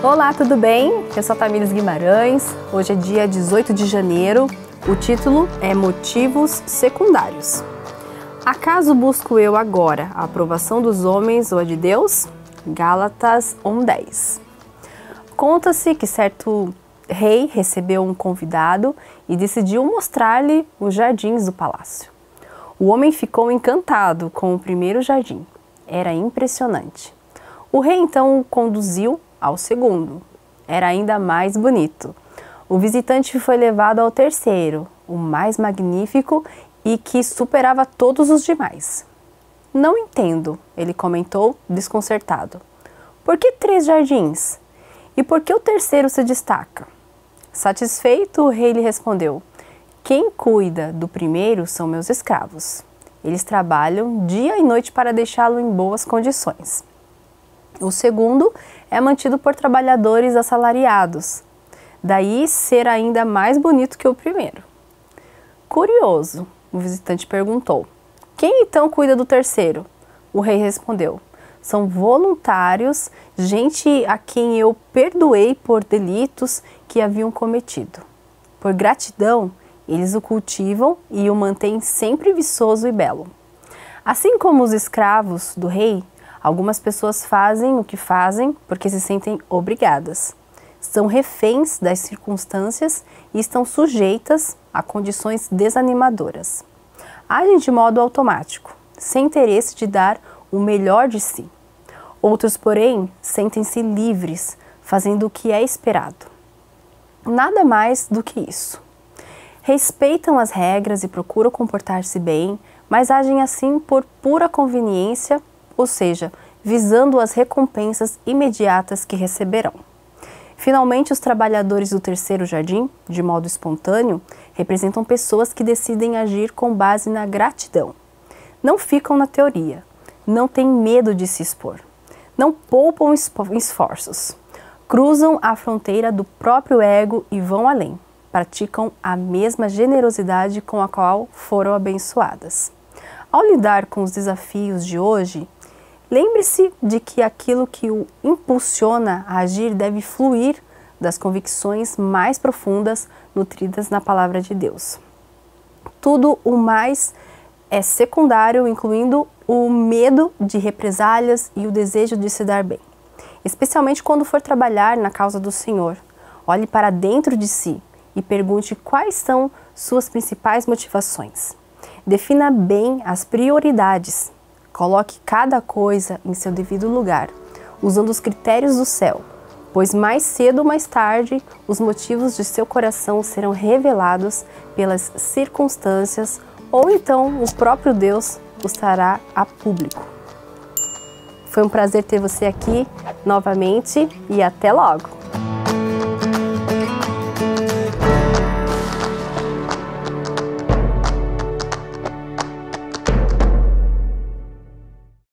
Olá, tudo bem? Eu sou a Tamires Guimarães. Hoje é dia 18 de janeiro. O título é Motivos Secundários. Acaso busco eu agora a aprovação dos homens ou a de Deus? Gálatas 1:10. Conta-se que certo rei recebeu um convidado e decidiu mostrar-lhe os jardins do palácio. O homem ficou encantado com o primeiro jardim. Era impressionante. O rei então o conduziu ao segundo. Era ainda mais bonito. O visitante foi levado ao terceiro, o mais magnífico e que superava todos os demais. Não entendo, ele comentou, desconcertado. Por que 3 jardins? E por que o terceiro se destaca? Satisfeito, o rei lhe respondeu: quem cuida do primeiro são meus escravos. Eles trabalham dia e noite para deixá-lo em boas condições. O segundo é mantido por trabalhadores assalariados, daí ser ainda mais bonito que o primeiro. Curioso, o visitante perguntou: quem então cuida do terceiro? O rei respondeu: são voluntários, gente a quem eu perdoei por delitos que haviam cometido. Por gratidão, eles o cultivam e o mantêm sempre viçoso e belo. Assim como os escravos do rei, algumas pessoas fazem o que fazem porque se sentem obrigadas. São reféns das circunstâncias e estão sujeitas a condições desanimadoras. Agem de modo automático, sem interesse de dar o melhor de si. Outros, porém, sentem-se livres, fazendo o que é esperado. Nada mais do que isso. Respeitam as regras e procuram comportar-se bem, mas agem assim por pura conveniência, ou seja, visando as recompensas imediatas que receberão. Finalmente, os trabalhadores do terceiro jardim, de modo espontâneo, representam pessoas que decidem agir com base na gratidão. Não ficam na teoria, não têm medo de se expor, não poupam esforços, cruzam a fronteira do próprio ego e vão além, praticam a mesma generosidade com a qual foram abençoadas. Ao lidar com os desafios de hoje, lembre-se de que aquilo que o impulsiona a agir deve fluir das convicções mais profundas nutridas na palavra de Deus. Tudo o mais é secundário, incluindo o medo de represálias e o desejo de se dar bem. Especialmente quando for trabalhar na causa do Senhor. Olhe para dentro de si e pergunte quais são suas principais motivações. Defina bem as prioridades. Coloque cada coisa em seu devido lugar, usando os critérios do céu, pois mais cedo ou mais tarde, os motivos de seu coração serão revelados pelas circunstâncias, ou então o próprio Deus os trará a público. Foi um prazer ter você aqui novamente e até logo!